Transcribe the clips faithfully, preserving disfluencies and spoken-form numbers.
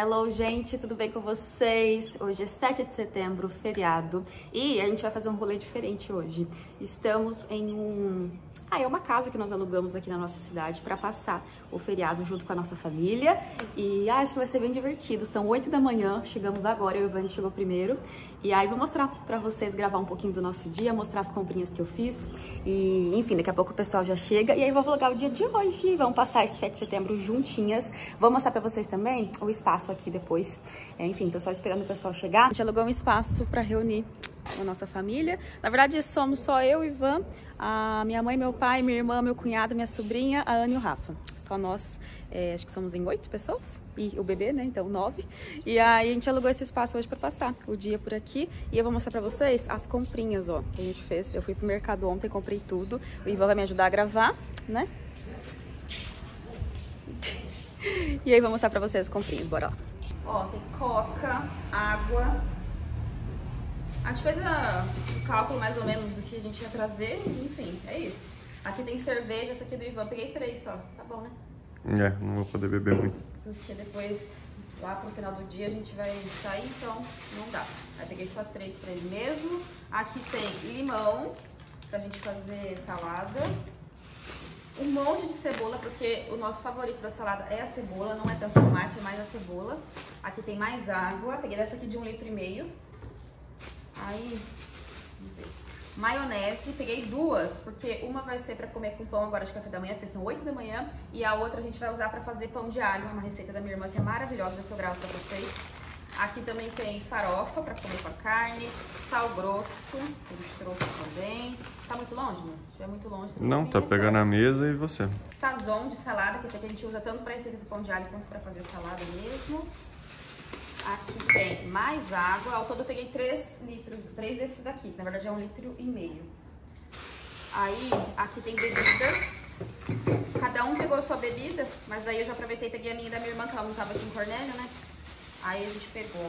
Hello, gente, tudo bem com vocês? Hoje é sete de setembro, feriado, e a gente vai fazer um rolê diferente hoje. Estamos em um... Ah, é uma casa que nós alugamos aqui na nossa cidade para passar o feriado junto com a nossa família e acho que vai ser bem divertido. São oito da manhã, chegamos agora, eu e o Ivan chegou primeiro. E aí vou mostrar para vocês, gravar um pouquinho do nosso dia, mostrar as comprinhas que eu fiz. E enfim, daqui a pouco o pessoal já chega e aí vou vlogar o dia de hoje. Vamos passar esse sete de setembro juntinhas. Vou mostrar para vocês também o espaço aqui depois. É, enfim, tô só esperando o pessoal chegar. A gente alugou um espaço para reunir a nossa família. Na verdade, somos só eu e o Ivan, a minha mãe, meu pai, minha irmã, meu cunhado, minha sobrinha, a Ana e o Rafa. Só nós, é, acho que somos em oito pessoas, e o bebê, né, então nove. E aí a gente alugou esse espaço hoje para passar o dia por aqui. E eu vou mostrar para vocês as comprinhas, ó, que a gente fez. Eu fui pro mercado ontem, comprei tudo. O Ivan vai me ajudar a gravar, né? E aí vou mostrar para vocês as comprinhas, bora lá. Ó, tem coca, água. A gente fez a, o cálculo mais ou menos do que a gente ia trazer, enfim, é isso. Aqui tem cerveja, essa aqui do Ivan, peguei três só, tá bom, né? É, não vou poder beber muito. Porque depois, lá pro final do dia, a gente vai sair, então não dá. Aí peguei só três pra ele mesmo. Aqui tem limão, pra gente fazer salada. Um monte de cebola, porque o nosso favorito da salada é a cebola, não é tanto tomate, é mais a cebola. Aqui tem mais água, peguei dessa aqui de um litro e meio. Aí, vamos ver. Maionese, peguei duas, porque uma vai ser pra comer com pão agora de café da manhã, porque são oito da manhã, e a outra a gente vai usar pra fazer pão de alho, uma receita da minha irmã que é maravilhosa, vai ser eu gravo pra vocês. Aqui também tem farofa pra comer com a carne, sal grosso, que a gente trouxe também. Tá muito longe, mano? Já é muito longe. Não, tá pegando a mesa e você. Sazon de salada, que esse aqui a gente usa tanto pra receita do pão de alho quanto pra fazer salada mesmo. Aqui tem mais água. Ao todo eu peguei três litros, três desses daqui, que na verdade é um litro e meio. Aí, aqui tem bebidas. Cada um pegou a sua bebida, mas daí eu já aproveitei e peguei a minha e da minha irmã, que ela não tava aqui em Cornélio, né? Aí a gente pegou,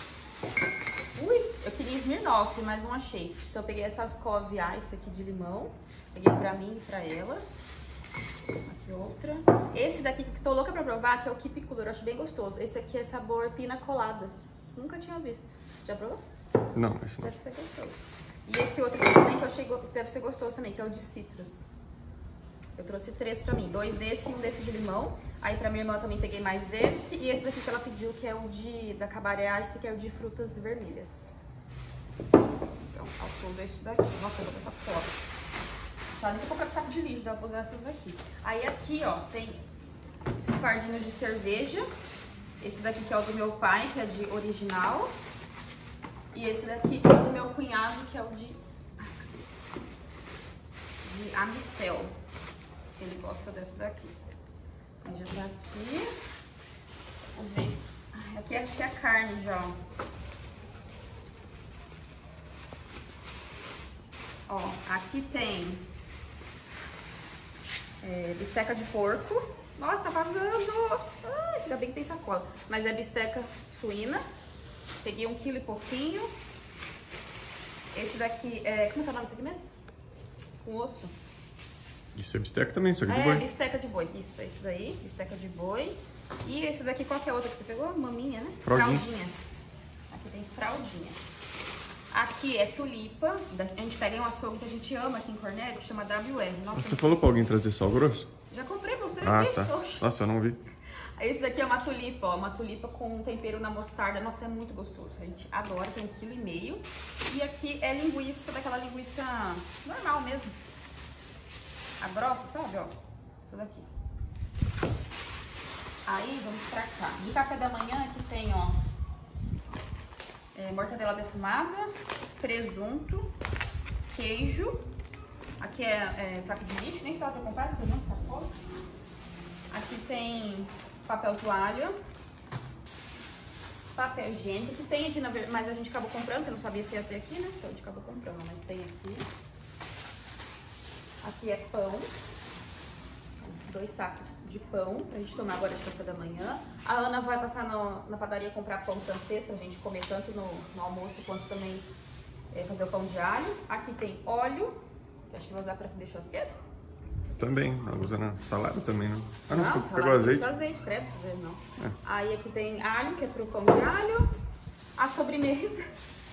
ó. Ui, eu queria Smirnoff, mas não achei. Então eu peguei essas Cove Ice aqui de limão. Peguei pra mim e pra ela. Aqui outra. Esse daqui que eu tô louca pra provar, que é o Keep Cooler, eu acho bem gostoso. Esse aqui é sabor pina colada. Nunca tinha visto. Já provou? Não, esse não. Deve ser gostoso. E esse outro aqui também que eu achei que deve ser gostoso também, que é o de citrus. Eu trouxe três pra mim. Dois desse e um desse de limão. Aí pra minha irmã também peguei mais desse. E esse daqui que ela pediu, que é o de da Cabaré Ice, que é o de frutas vermelhas. Então, ao todo é isso daqui. Nossa, eu vou passar fora. Só nem que eu comprar saco de lixo, dá pra usar essas aqui. Aí aqui, ó, tem esses fardinhos de cerveja. Esse daqui que é o do meu pai, que é de original. E esse daqui que é o do meu cunhado, que é o de, de Amistel. Ele gosta desse daqui. Aí já tá aqui. Vamos ver. Aqui acho que é a carne já, ó. Ó, aqui tem... É, bisteca de porco. Nossa, tá vazando. Ai, ainda bem que tem sacola. Mas é bisteca suína. Peguei um quilo e pouquinho. Esse daqui é... Como é que é o nome disso aqui mesmo? Com osso. Isso é bisteca também, isso aqui é, de boi. É, bisteca de boi. Isso, é isso daí. Bisteca de boi. E esse daqui, qual que é a outra que você pegou? Maminha, né? Fraldinha. Fraldinha. Aqui tem fraldinha. Aqui é tulipa, a gente pega em um açougue que a gente ama aqui em Cornélio, que chama W R. Nossa, você falou pra alguém trazer sal grosso? Já comprei, mostrei Ah, aqui. tá. Nossa, eu não vi. Esse daqui é uma tulipa, ó, uma tulipa com tempero na mostarda. Nossa, é muito gostoso, a gente adora, tem um quilo e meio. E aqui é linguiça, daquela linguiça normal mesmo. A grossa, sabe, ó? Essa daqui. Aí, vamos pra cá. De café da manhã aqui tem, ó, É, mortadela defumada, presunto, queijo. Aqui é, é saco de lixo, nem precisava ter comprado, porque não sacola. Aqui tem papel toalha, papel higiênico, que tem aqui, na, mas a gente acabou comprando, porque não sabia se ia ter aqui, né? Então a gente acabou comprando, mas tem aqui. Aqui é pão. Dois sacos de pão pra gente tomar agora de café da manhã. A Ana vai passar no, na padaria comprar pão francês pra gente comer tanto no, no almoço quanto também é, fazer o pão de alho. Aqui tem óleo, que acho que vai usar pra acender churrasqueira. Também, ela usa na salada também, não? Ah, não, Não, você salada pegou azeite? Só azeite, credo, azeite não. É. Aí aqui tem alho, que é pro pão de alho. A sobremesa.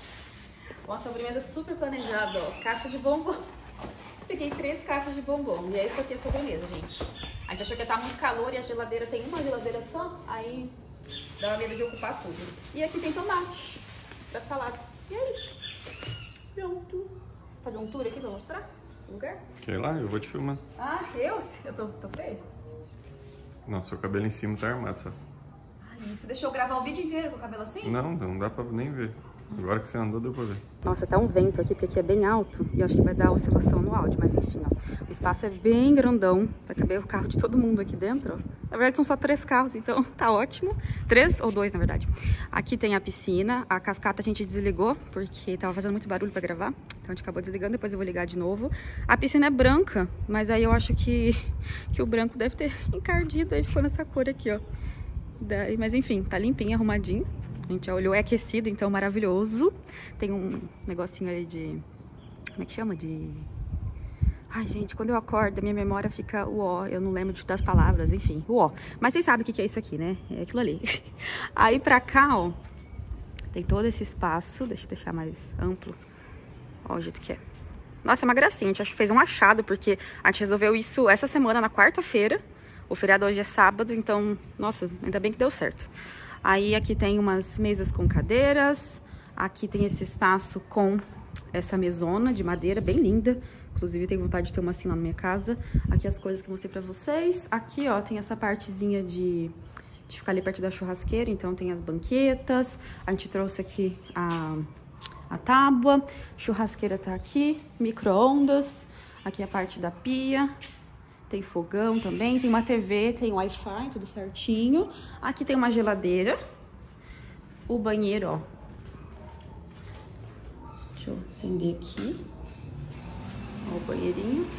Uma sobremesa super planejada, ó. Caixa de bombom. Peguei três caixas de bombom. E é isso aqui a sobremesa, gente. A gente achou que ia estar muito calor e a geladeira tem uma geladeira só. Aí dava medo de ocupar tudo. E aqui tem tomate pra salada. E é isso. Pronto. Vou fazer um tour aqui pra mostrar o lugar. Quer ir lá? Eu vou te filmar. Ah, eu? Eu tô, tô feio? Não, seu cabelo em cima tá armado, só. Ai, isso deixou eu gravar o vídeo inteiro com o cabelo assim? Não, não dá pra nem ver. Agora que você andou, deu pra ver. Nossa, tá um vento aqui, porque aqui é bem alto e eu acho que vai dar oscilação no áudio, mas enfim, ó. O espaço é bem grandão, vai caber o carro de todo mundo aqui dentro, ó. Na verdade são só três carros, então tá ótimo. Três ou dois, na verdade. Aqui tem a piscina, a cascata a gente desligou, porque tava fazendo muito barulho pra gravar. Então a gente acabou desligando, depois eu vou ligar de novo. A piscina é branca, mas aí eu acho que, que o branco deve ter encardido, aí ficou nessa cor aqui, ó. Daí, mas enfim, tá limpinho, arrumadinho. A gente já olhou, é aquecido, então maravilhoso. Tem um negocinho ali de... Como é que chama? De... Ai, gente, quando eu acordo, a minha memória fica uó. Eu não lembro das palavras, enfim, uó. Mas vocês sabem o que é isso aqui, né? É aquilo ali. Aí pra cá, ó, tem todo esse espaço. Deixa eu deixar mais amplo. Ó o jeito que é. Nossa, é uma gracinha. A gente acho que fez um achado, porque a gente resolveu isso essa semana, na quarta-feira. O feriado hoje é sábado, então, nossa, ainda bem que deu certo. Aí aqui tem umas mesas com cadeiras, aqui tem esse espaço com essa mesona de madeira bem linda, inclusive tenho vontade de ter uma assim lá na minha casa. Aqui as coisas que eu mostrei pra vocês, aqui ó, tem essa partezinha de, de ficar ali perto da churrasqueira, então tem as banquetas, a gente trouxe aqui a, a tábua, churrasqueira tá aqui, micro-ondas, aqui a parte da pia. Tem fogão também, tem uma T V, tem Wi-Fi, tudo certinho. Aqui tem uma geladeira. O banheiro, ó. Deixa eu acender aqui. Ó o banheirinho.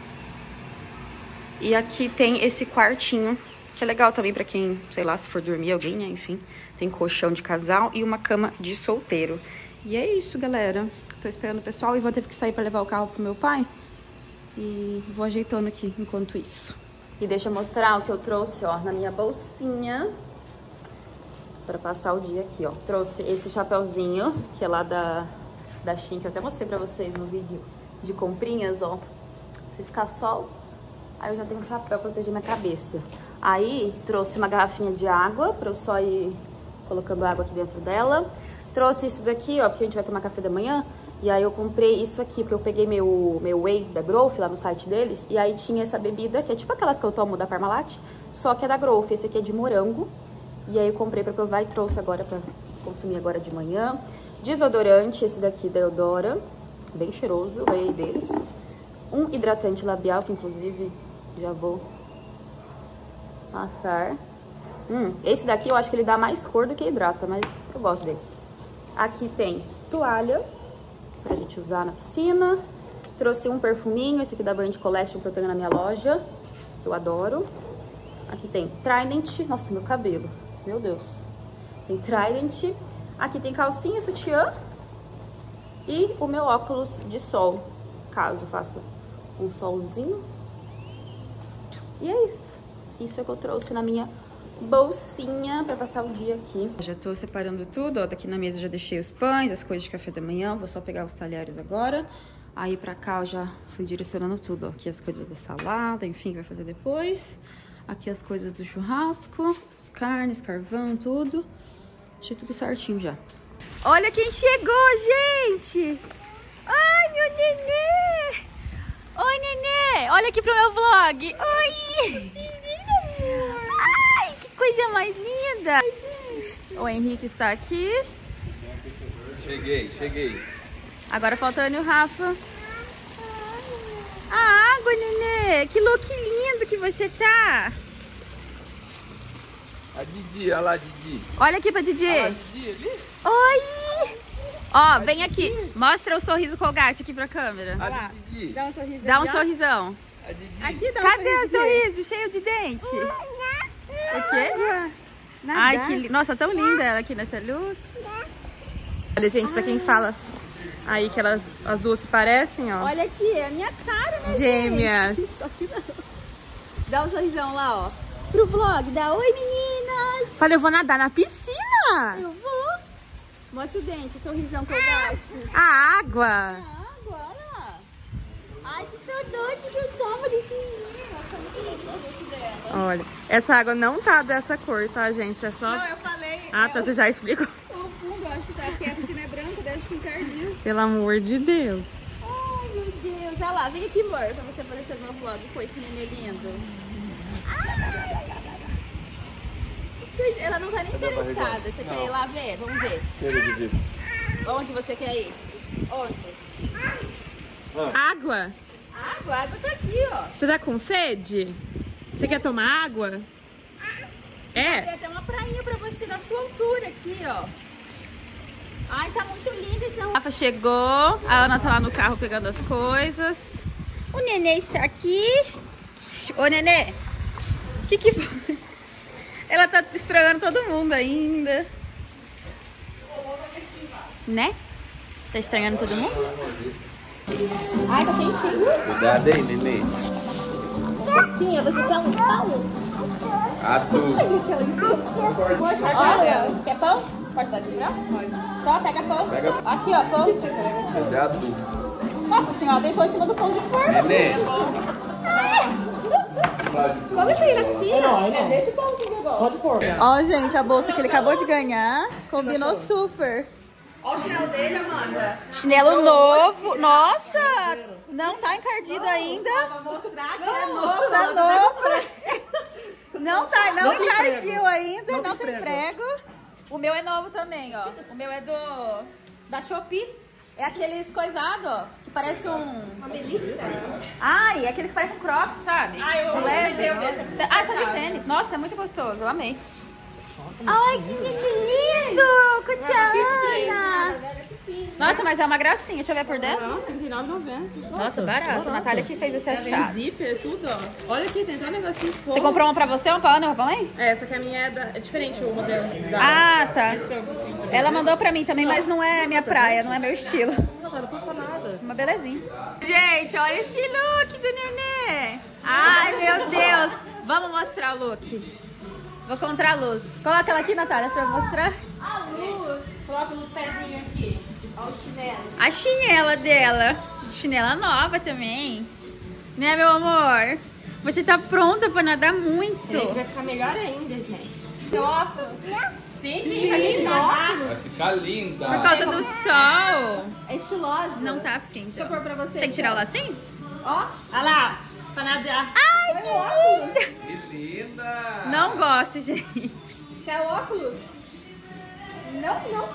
E aqui tem esse quartinho, que é legal também pra quem, sei lá, se for dormir alguém, né? Enfim, tem colchão de casal e uma cama de solteiro. E é isso, galera. Tô esperando o pessoal e vou ter que sair pra levar o carro pro meu pai. E vou ajeitando aqui enquanto isso. E deixa eu mostrar o que eu trouxe, ó, na minha bolsinha. Pra passar o dia aqui, ó. Trouxe esse chapéuzinho, que é lá da, da Shein, que eu até mostrei pra vocês no vídeo de comprinhas, ó. Se ficar sol, aí eu já tenho um chapéu pra proteger minha cabeça. Aí, trouxe uma garrafinha de água, pra eu só ir colocando água aqui dentro dela. Trouxe isso daqui, ó, porque a gente vai tomar café da manhã. E aí eu comprei isso aqui, porque eu peguei meu, meu whey da Growth lá no site deles. E aí tinha essa bebida, que é tipo aquelas que eu tomo da Parmalat, só que é da Growth. Esse aqui é de morango. E aí eu comprei pra provar e trouxe agora pra consumir agora de manhã. Desodorante, esse daqui da Eudora, bem cheiroso, eu ganhei deles. Um hidratante labial, que inclusive já vou passar. Hum, esse daqui eu acho que ele dá mais cor do que hidrata, mas eu gosto dele. Aqui tem toalha pra gente usar na piscina. Trouxe um perfuminho, esse aqui da Brand Collection que eu tenho na minha loja, que eu adoro. Aqui tem Trident, nossa, meu cabelo, meu Deus. Tem Trident. Aqui tem calcinha, sutiã e o meu óculos de sol, caso faça um solzinho. E é isso. Isso é o que eu trouxe na minha bolsinha pra passar o dia aqui. Já tô separando tudo, ó. Daqui na mesa já deixei os pães, as coisas de café da manhã. Vou só pegar os talheres agora. Aí pra cá eu já fui direcionando tudo, ó. Aqui as coisas da salada, enfim, que vai fazer depois. Aqui as coisas do churrasco, as carnes, carvão, tudo. Deixei tudo certinho já. Olha quem chegou, gente! Ai, meu nenê! Oi, nenê! Olha aqui pro meu vlog! Oi! Ai, que coisa mais linda! O Henrique está aqui. Cheguei, cheguei. Agora falta a Ana e o Rafa. A água, nenê! Que look lindo que você tá! A Didi, olha lá, Didi. Olha aqui pra Didi. Olha lá, Didi ali. Oi! Ó, vem aqui. Mostra o sorriso Colgate aqui pra câmera. A Didi. Dá um sorrisão. Dá um sorrisão. A Didi. Aqui dá um Cadê o sorrisinho. sorriso cheio de dente? O quê? Nada. Ai, que li... Nossa, tão linda ela aqui nessa luz. Olha, gente, pra quem fala aí que elas, as duas se parecem, ó. Olha aqui, é a minha cara, né, Gêmeas. gente? Só que não. Dá um sorrisão lá, ó. Pro vlog. Dá oi, meninas. Falei, eu vou nadar na piscina. Eu vou. Mostra o dente, sorrisão, Colgate. A água. A água, olha lá. Ai, que saudade que eu tava desse menino. Tá muito lindo o rosto dela. Olha, essa água não tá dessa cor, tá, gente? É só... Não, eu falei. Ah, tá, você já explicou. O fundo, eu acho que tá aqui, a piscina é branca, deve que encardiu. Pelo amor de Deus. Ai, meu Deus. Olha lá, vem aqui, amor, pra você aparecer no meu vlog com esse nenê lindo. Ai. Ela não tá nem interessada. Você quer ir lá ver? Vamos ver. Chega de vida. Onde você quer ir? Onde? Água? Água, a água tá aqui, ó. Você tá com sede? Você quer tomar água? É? Tem até uma prainha pra você na sua altura aqui, ó. Ai, tá muito lindo esse. A Rafa chegou, a Ana tá lá no carro pegando as coisas. O nenê está aqui. Ô, Nenê, o que que foi? Ela tá estranhando todo mundo ainda. Né? Tá estranhando todo mundo? Ai, tá quentinho. Cuidado aí, neném. Sim, você quer um pão? Ah, tu. Olha, quer pão? Pode dar esse pão? Pode. Só pega pão. Pega. Aqui, ó, pão. Cuidado. Nossa senhora, deitou em cima do pão de forma. Neném. Como isso aí na piscina? É desse pãozinho que eu gosto. Só de forma. Ó, gente, a bolsa que ele acabou de ganhar combinou super. Olha o chinelo dele, Amanda. Chinelo novo. Nossa! Não tá encardido ainda. Pra mostrar que é novo. Tá novo. Não tá, não encardiu ainda, não tem prego. O meu é novo também, ó. O meu é do da Shopee. É aqueles coisados, ó, que parece um... Uma delícia. Ai, é aqueles que parecem um crocs, sabe? Ai, eu de amo leve. esse desse. Ah, você tá de tênis. Nossa, é muito gostoso, eu amei. Ai, que lindo! Cucciana! Nossa, mas é uma gracinha. Deixa eu ver por dentro. Não, trinta e nove reais e noventa centavos. Nossa, barato. A Natália que fez esse achado. Zíper, tudo, ó. Olha aqui, tem até um negocinho fofo. Você comprou uma pra você ou uma pra Ana ou pra mãe? É, só que a minha é, da, é diferente o modelo da... Ah, tá. estampa, assim. Ela mandou pra mim também, mas não é minha praia, não é meu estilo. Não, não custa nada. Uma belezinha. Gente, olha esse look do nenê. Ai, meu Deus. Vamos mostrar o look. Vou contra a luz. Coloca ela aqui, Natália, pra eu mostrar. A luz. Coloca no pezinho aqui. Olha o chinelo. A chinela dela. Chinela nova também. Né, meu amor? Você tá pronta pra nadar muito. Vai ficar melhor ainda, gente. Seu óculos? Sim, sim, fica lindo. Vai ficar linda. Por causa do sol. É estilosa. Não tá afim. Deixa eu pôr pra você. Tem que tirar o lacinho? Ó, olha lá. Pra nadar. Ai, que linda. Que linda. Não gosto, gente. Quer o óculos? Não, não.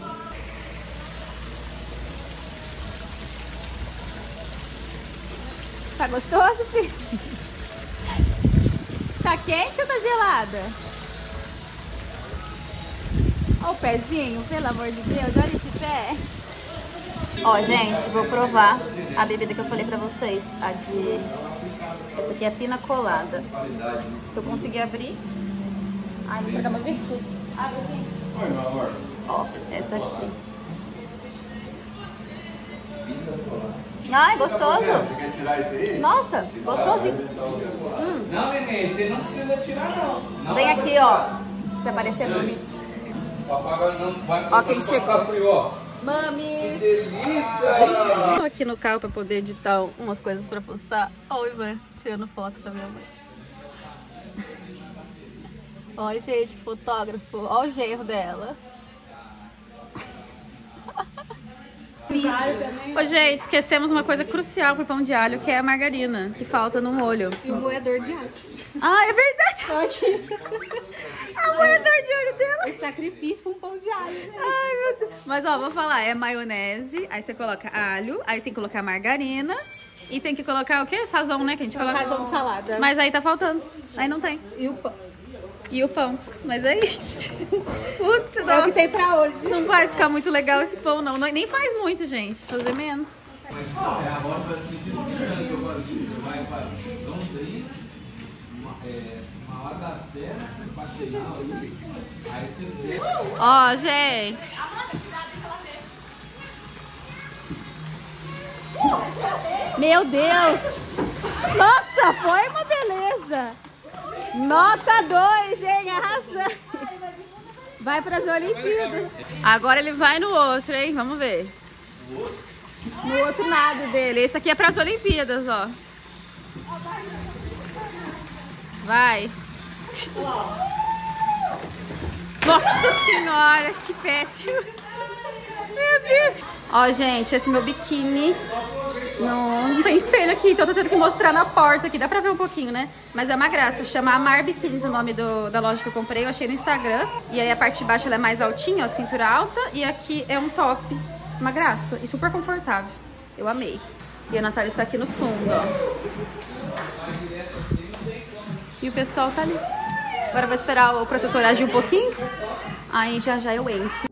Tá gostoso, filho? Tá quente ou tá gelada? Olha o pezinho, pelo amor de Deus, olha esse pé. Ó, gente, vou provar a bebida que eu falei pra vocês. A de... Essa aqui é a pina colada. Se eu conseguir abrir... Ai, vou pegar meu vestido. Abre aqui. Ó, essa aqui. Ai, gostoso. Você quer tirar isso aí? Nossa, gostosinho. Hum. Não, neném, você não precisa tirar, não. não Vem aqui, ó. Pra você aparecer no vídeo. O papai agora não vai Ó quem passar chegou. frio, ó. Mami! Delícia! Tô aqui no carro pra poder editar umas coisas pra postar. Ó o Ivan tirando foto da minha mãe. Olha, gente, que fotógrafo. Olha o genro dela. Ô, gente, esquecemos uma coisa crucial pro pão de alho, que é a margarina, que falta no molho. E o moedor de alho. Ah, é verdade! A moedor de alho dela. É sacrifício pra um pão de alho, né? Ai, meu Deus. Mas, ó, vou falar, é maionese, aí você coloca alho, aí tem que colocar margarina e tem que colocar o quê? Sazon, né? Que a gente coloca. Sazon de salada. Mas aí tá faltando. Aí não tem. E o pão. E o pão. Mas é isso. Putz, É o nossa. que tem pra hoje. Não vai ficar muito legal esse pão, não. não. Nem faz muito, gente. Fazer menos. Ó, gente. Meu Deus. Nossa, foi uma beleza. Nossa! Nota dois, hein? Arrasando! Vai para as Olimpíadas. Agora ele vai no outro, hein? Vamos ver. No outro lado dele. Esse aqui é para as Olimpíadas, ó. Vai. Nossa senhora, que péssimo. Meu Deus. Ó, gente, esse meu biquíni. Não, não tem espelho aqui, então eu tô tendo que mostrar na porta aqui. Dá pra ver um pouquinho, né? Mas é uma graça. Chama Amar Biquínis o nome do, da loja que eu comprei. Eu achei no Instagram. E aí a parte de baixo ela é mais altinha, ó, cintura alta. E aqui é um top. Uma graça. E super confortável. Eu amei. E a Natália está aqui no fundo, ó. E o pessoal tá ali. Agora eu vou esperar o protetor agir um pouquinho. Aí já já eu entro.